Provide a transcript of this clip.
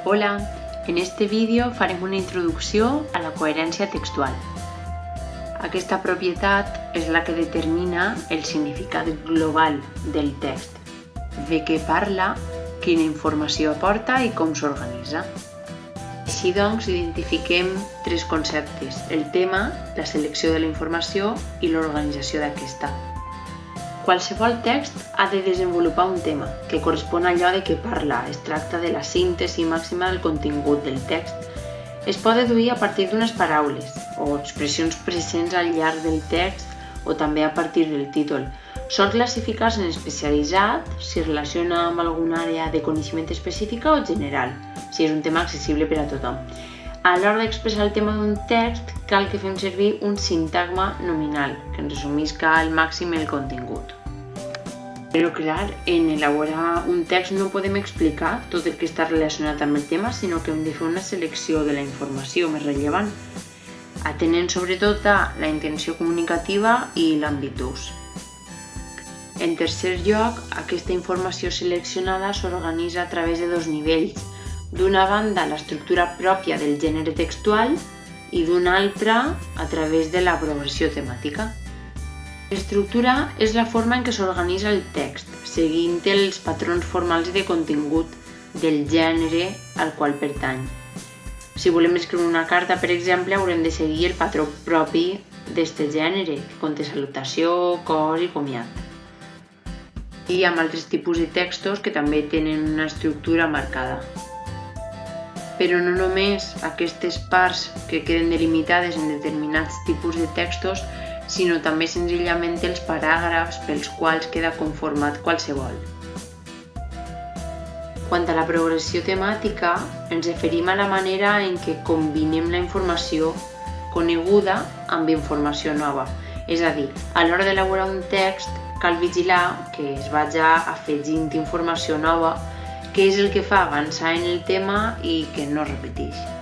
Hola, en este vídeo farem una introducció a la coherència textual. Aquesta propietat és la que determina el significat global del text, de què parla, quina informació aporta i com s'organitza. Així doncs, identifiquem tres conceptes: el tema, la selecció de la informació i l'organització d'aquesta. Qualsevol text ha de desenvolupar un tema, que correspon a allò de què parla. Es tracta de la síntesi màxima del contingut del text. Es pot deduir a partir d'unes paraules o expressions presents al llarg del text o també a partir del títol. Sol classificar-se en especialitzat si es relaciona amb alguna àrea de coneixement específica o general, si és un tema accessible per a tothom. A l'hora d'expressar el tema d'un text, cal que fem servir un sintagma nominal, que ens resumisca al màxim el contingut. Però clar, en elaborar un text no podem explicar tot el que està relacionat amb el tema, sinó que hem de fer una selecció de la informació més rellevant, atenent sobretot a la intenció comunicativa i l'àmbit d'ús. En tercer lloc, aquesta informació seleccionada s'organitza a través de dos nivells. D'una banda, l'estructura pròpia del gènere textual i d'una altra, a través de la progressió temàtica. L'estructura és la forma en què s'organitza el text, seguint els patrons formals de contingut del gènere al qual pertany. Si volem escriure una carta, per exemple, haurem de seguir el patró propi d'aquest gènere, que conté salutació, cos i comiat. I amb altres tipus de textos que també tenen una estructura marcada. Però no només aquestes parts que queden delimitades en determinats tipus de textos, sinó també senzillament els paràgrafs pels quals queda conformat qualsevol. Quant a la progressió temàtica, ens referim a la manera en què combinem la informació coneguda amb informació nova. És a dir, a l'hora d'elaborar un text, cal vigilar que es vagi afegint informació nova, que és el que fa avançar en el tema i que no es repeteix.